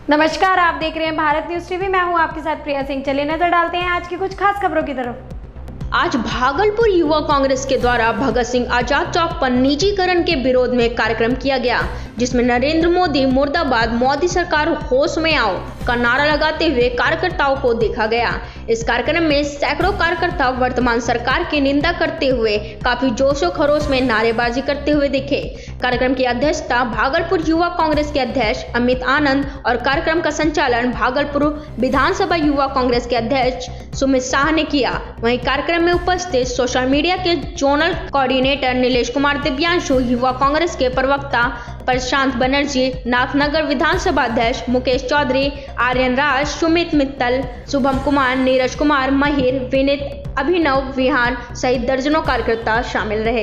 नमस्कार, आप देख रहे हैं भारत न्यूज टीवी। मैं हूं आपके साथ प्रिया सिंह। चलिए नजर डालते हैं आज की कुछ खास खबरों की तरफ। आज भागलपुर युवा कांग्रेस के द्वारा भगत सिंह आजाद चौक पर निजीकरण के विरोध में कार्यक्रम किया गया, जिसमें नरेंद्र मोदी मुर्दाबाद, मोदी सरकार होश में आओ का नारा लगाते हुए कार्यकर्ताओं को देखा गया। इस कार्यक्रम में सैकड़ों कार्यकर्ता वर्तमान सरकार की निंदा करते हुए काफी जोशो खरोश में नारेबाजी करते हुए दिखे। कार्यक्रम की अध्यक्षता भागलपुर युवा कांग्रेस के अध्यक्ष अमित आनंद और कार्यक्रम का संचालन भागलपुर विधानसभा युवा कांग्रेस के अध्यक्ष सुमित शाह ने किया। वहीं कार्यक्रम में उपस्थित सोशल मीडिया के जोनल कोऑर्डिनेटर नीलेश कुमार दिव्यांशु, युवा कांग्रेस के प्रवक्ता प्रशांत बनर्जी, नाथनगर विधानसभा अध्यक्ष मुकेश चौधरी, आर्यन राज, सुमित मित्तल, शुभम कुमार, नीरज कुमार, महिर, विनीत, अभिनव, विहान सहित दर्जनों कार्यकर्ता शामिल रहे।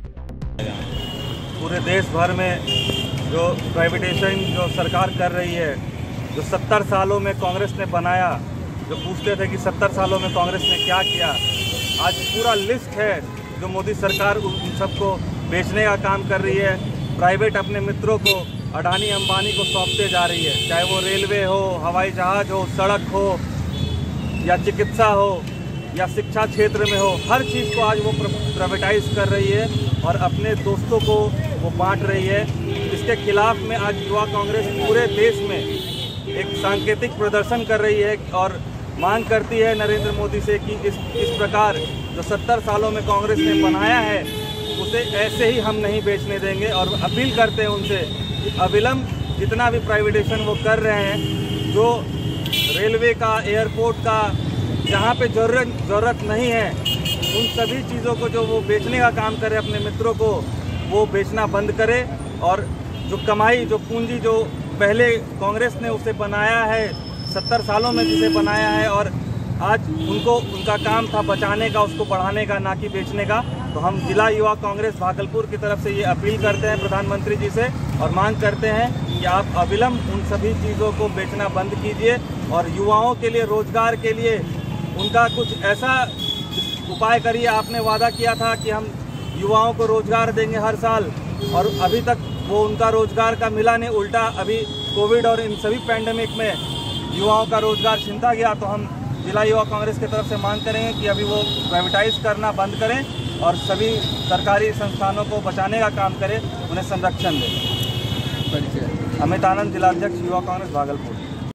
पूरे देश भर में जो प्राइवेटाइजेशन जो सरकार कर रही है, जो 70 सालों में कांग्रेस ने बनाया, जो पूछते थे कि 70 सालों में कांग्रेस ने क्या किया, आज पूरा लिस्ट है जो मोदी सरकार उन सबको बेचने का काम कर रही है। प्राइवेट अपने मित्रों को, अडानी अंबानी को सौंपते जा रही है, चाहे वो रेलवे हो, हवाई जहाज हो, सड़क हो या चिकित्सा हो या शिक्षा क्षेत्र में हो, हर चीज़ को आज वो प्राइवेटाइज कर रही है और अपने दोस्तों को वो बांट रही है। इसके खिलाफ में आज युवा कांग्रेस पूरे देश में एक सांकेतिक प्रदर्शन कर रही है और मांग करती है नरेंद्र मोदी से कि इस प्रकार जो 70 सालों में कांग्रेस ने बनाया है उसे ऐसे ही हम नहीं बेचने देंगे। और अपील करते हैं उनसे कि अविलंब जितना भी प्राइवेटाइजेशन वो कर रहे हैं, जो रेलवे का, एयरपोर्ट का, जहाँ पे ज़रूरत नहीं है, उन सभी चीज़ों को जो वो बेचने का काम करे, अपने मित्रों को वो बेचना बंद करे। और जो कमाई, जो पूंजी जो पहले कांग्रेस ने उसे बनाया है, 70 सालों में जिसे बनाया है, और आज उनका काम था बचाने का, उसको बढ़ाने का, ना कि बेचने का। तो हम जिला युवा कांग्रेस भागलपुर की तरफ से ये अपील करते हैं प्रधानमंत्री जी से और मांग करते हैं कि आप अविलंब उन सभी चीज़ों को बेचना बंद कीजिए और युवाओं के लिए, रोजगार के लिए उनका कुछ ऐसा उपाय करिए। आपने वादा किया था कि हम युवाओं को रोजगार देंगे हर साल, और अभी तक वो उनका रोजगार का मिला नहीं, उल्टा अभी कोविड और इन सभी पैंडेमिक में युवाओं का रोजगार छिनता गया। तो हम जिला युवा कांग्रेस की तरफ से मांग करेंगे कि अभी वो प्राइवेटाइज करना बंद करें और सभी सरकारी संस्थानों को बचाने का काम करें, उन्हें संरक्षण दें। अमित आनंद, जिलाध्यक्ष युवा कांग्रेस भागलपुर।